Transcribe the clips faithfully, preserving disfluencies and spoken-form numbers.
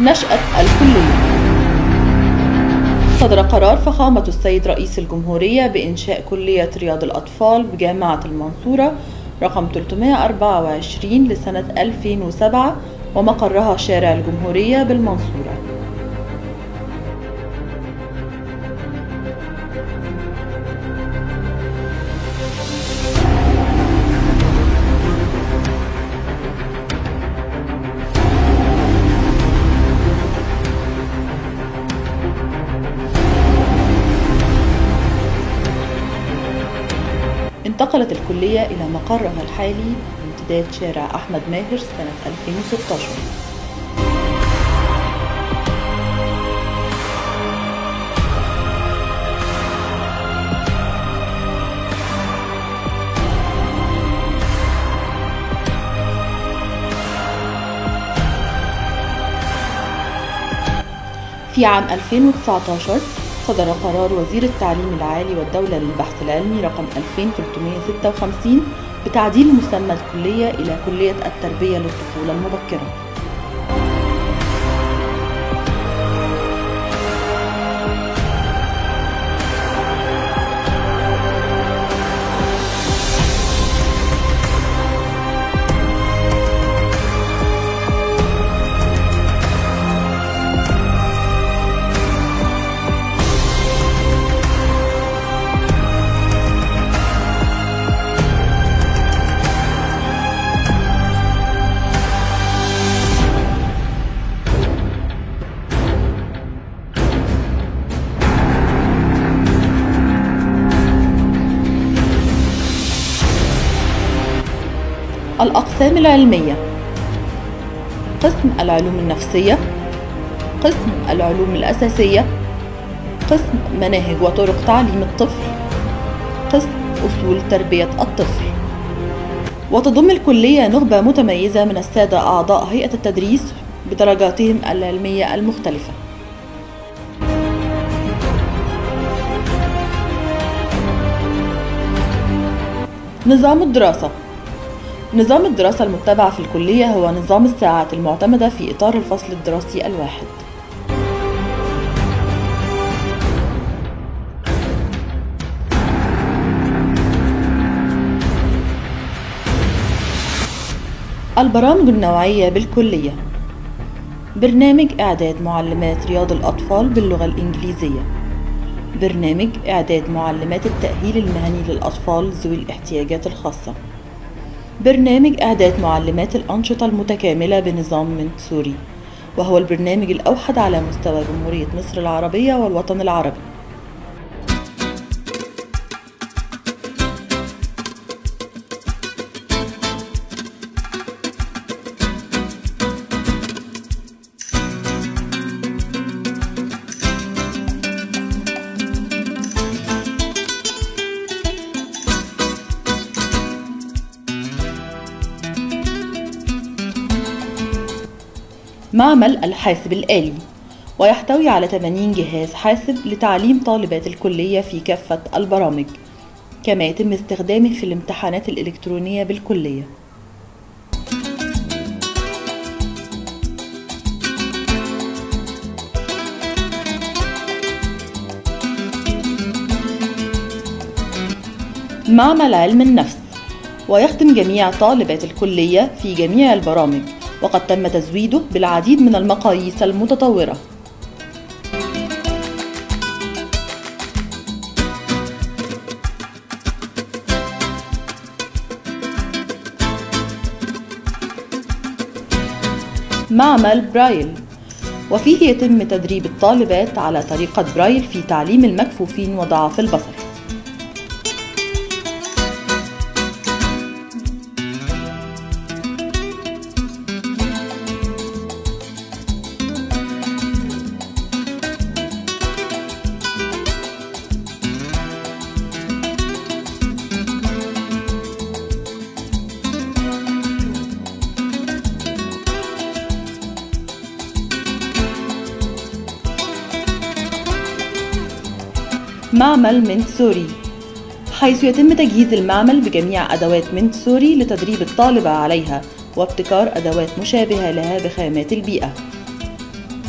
نشأة الكلية. صدر قرار فخامة السيد رئيس الجمهورية بإنشاء كلية رياض الأطفال بجامعة المنصورة رقم ثلاثمائة وأربعة وعشرين لسنة ألفين وسبعة، ومقرها شارع الجمهورية بالمنصورة. انتقلت الكلية إلى مقرها الحالي بامتداد شارع أحمد ماهر سنة ألفين وستة عشر. في عام ألفين وتسعة عشر صدر قرار وزير التعليم العالي والدولة للبحث العلمي رقم ألفين وثلاثمائة وستة وخمسين بتعديل مسمى الكلية إلى كلية التربية للطفولة المبكرة. الأقسام العلمية: قسم العلوم النفسية، قسم العلوم الأساسية، قسم مناهج وطرق تعليم الطفل، قسم أصول تربية الطفل. وتضم الكلية نخبة متميزة من السادة أعضاء هيئة التدريس بدرجاتهم العلمية المختلفة. نظام الدراسة: نظام الدراسة المتبع في الكلية هو نظام الساعات المعتمدة في إطار الفصل الدراسي الواحد. البرامج النوعية بالكلية: برنامج إعداد معلمات رياض الأطفال باللغة الإنجليزية، برنامج إعداد معلمات التأهيل المهني للأطفال ذوي الاحتياجات الخاصة، برنامج إعداد معلمات الأنشطة المتكاملة بنظام منتسوري، وهو البرنامج الأوحد على مستوى جمهورية مصر العربية والوطن العربي. معمل الحاسب الآلي، ويحتوي على ثمانين جهاز حاسب لتعليم طالبات الكلية في كافة البرامج، كما يتم استخدامه في الامتحانات الإلكترونية بالكلية. معمل علم النفس، ويخدم جميع طالبات الكلية في جميع البرامج، وقد تم تزويده بالعديد من المقاييس المتطورة. معمل برايل، وفيه يتم تدريب الطالبات على طريقة برايل في تعليم المكفوفين وضعاف البصر. معمل منتسوري، حيث يتم تجهيز المعمل بجميع أدوات منتسوري لتدريب الطالبة عليها وابتكار أدوات مشابهة لها بخامات البيئة.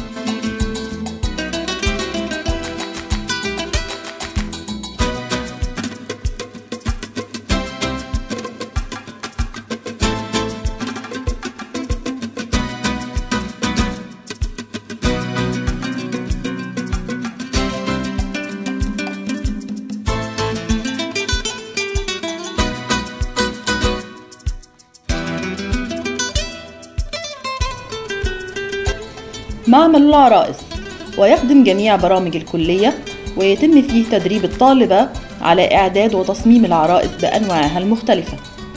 معمل العرائس، ويخدم جميع برامج الكلية، ويتم فيه تدريب الطالبة على إعداد وتصميم العرائس بأنواعها المختلفة.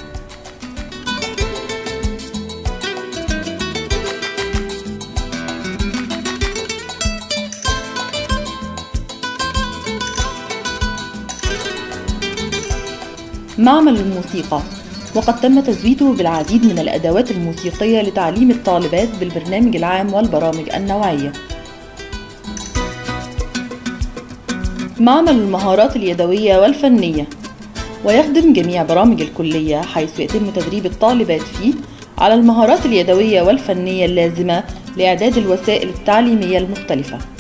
معمل الموسيقى، وقد تم تزويده بالعديد من الأدوات الموسيقية لتعليم الطالبات بالبرنامج العام والبرامج النوعية. معمل المهارات اليدوية والفنية، ويخدم جميع برامج الكلية، حيث يتم تدريب الطالبات فيه على المهارات اليدوية والفنية اللازمة لإعداد الوسائل التعليمية المختلفة.